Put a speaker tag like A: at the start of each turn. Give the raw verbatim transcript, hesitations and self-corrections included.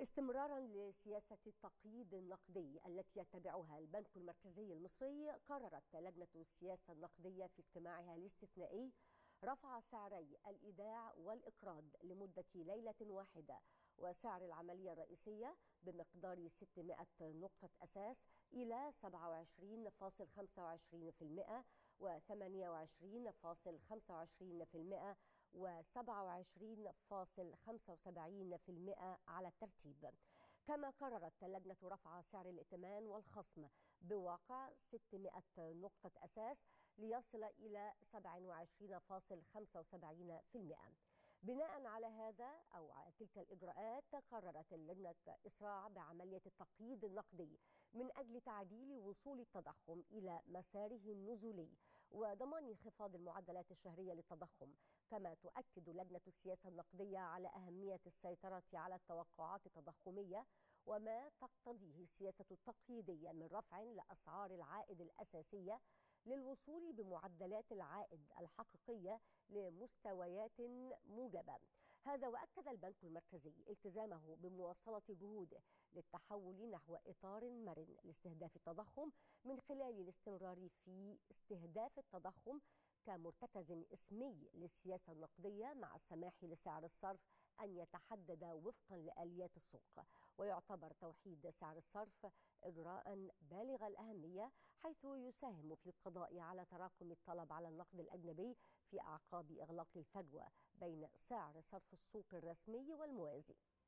A: استمرارا لسياسة التقييد النقدي التي يتبعها البنك المركزي المصري، قررت لجنة السياسة النقدية في اجتماعها الاستثنائي رفع سعري الإيداع والإقراض لمدة ليلة واحدة وسعر العملية الرئيسية بمقدار ستمائة نقطة أساس إلى سبعة وعشرين فاصلة خمسة وعشرين بالمئة وثمانية وعشرين فاصلة خمسة وعشرين بالمئة وسبعة وعشرين فاصلة خمسة وسبعين بالمئة على الترتيب. كما قررت اللجنة رفع سعر الائتمان والخصم بواقع ستمائة نقطة أساس ليصل إلى سبعة وعشرين فاصلة خمسة وسبعين بالمئة. بناء على هذا أو على تلك الإجراءات، قررت اللجنة إسراع بعملية التقييد النقدي من أجل تعديل وصول التضخم إلى مساره النزولي وضمان انخفاض المعدلات الشهرية للتضخم. كما تؤكد لجنة السياسة النقدية على أهمية السيطرة على التوقعات التضخمية وما تقتضيه السياسة التقييدية من رفع لأسعار العائد الأساسية للوصول بمعدلات العائد الحقيقية لمستويات موجبة. هذا وأكد البنك المركزي التزامه بمواصلة جهوده للتحول نحو إطار مرن لاستهداف التضخم من خلال الاستمرار في استهداف التضخم كمرتكز اسمي للسياسة النقدية، مع السماح لسعر الصرف أن يتحدد وفقا لآليات السوق. ويعتبر توحيد سعر الصرف إجراء بالغ الأهمية، حيث يساهم في القضاء على تراكم الطلب على النقد الأجنبي في أعقاب إغلاق الفجوة بين سعر صرف السوق الرسمي والموازي.